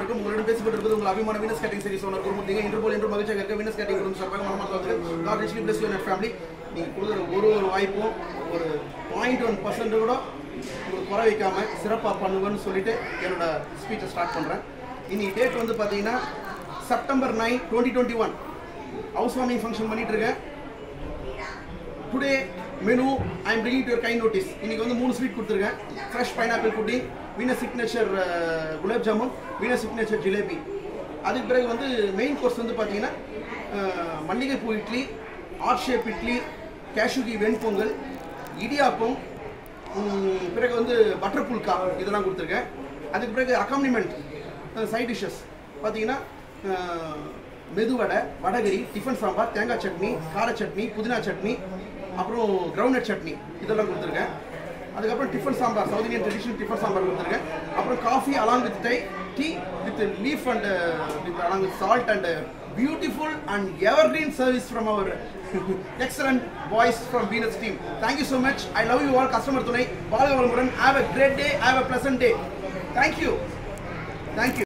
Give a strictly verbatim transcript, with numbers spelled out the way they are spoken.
இருக்கும். உங்களிடம் பேசிக்கிட்டு இருக்குது உங்கள் அபிமான வீனஸ் கேட்டிங் சீரிஸ் ஓனர் குருமூர்த்திங்க. இன்று போல் இன்று மகிழ்ச்சியாக இருக்க வீனஸ் கேட்டிங் குடும்பம் சார்பாக மனமார்ந்த God richly bless you and your family. நீங்கள் கொடுக்குற ஒரு ஒரு வாய்ப்பும் ஒரு பாயிண்ட் ஒன் பர்சன்ட் கூட உங்களுக்கு குறை வைக்காமல் சிறப்பாக பண்ணுவேன்னு சொல்லிட்டு என்னோட ஸ்பீச்சை ஸ்டார்ட் பண்ணுறேன். இன்னைக்கு டேட் வந்து பார்த்தீங்கன்னா September nine twenty twenty one house warming function பண்ணிட்டு இருக்கேன். Today menu I am bringing to your kind notice. இன்னைக்கு வந்து மூணு ஸ்வீட் கொடுத்துருக்கேன். Fresh pineapple pudding, Venus signature gulab jamun, Venus signature jalebi. அதுக்கு பிறகு வந்து மெயின் கோர்ஸ் வந்து பார்த்தீங்கன்னா மல்லிகைப்பூ இட்லி, ஆர்ட் ஷேப் இட்லி, கேஷுகி வெண்பொங்கல், இடியாப்பம், பிறகு வந்து பட்டர் புல்கா இதெல்லாம் கொடுத்துருக்கேன். அதுக்கு பிறகு அக்காம்பனிமெண்ட் சைட் டிஷ்ஷஸ் பார்த்தீங்கன்னா மெதுவடை, வடகரி, டிஃபன் சாம்பார், தேங்காய் சட்னி, கார சட்னி, புதினா சட்னி, அப்புறம் கிரவுண்ட்நட் சட்னி இதெல்லாம் கொடுத்துருக்கேன். அதுக்கப்புறம் tiffin sambar, south Indian traditional tiffin sambar கொடுத்துருக்கேன். அப்புறம் coffee along with tie, tea with leaf and with along with salt and beautiful and evergreen service from our excellent boys from Venus team. Thank you so much. I love you all. Customer துணை, வாழ்க வளமுடன். Have a great day, have a pleasant day. Thank you thank you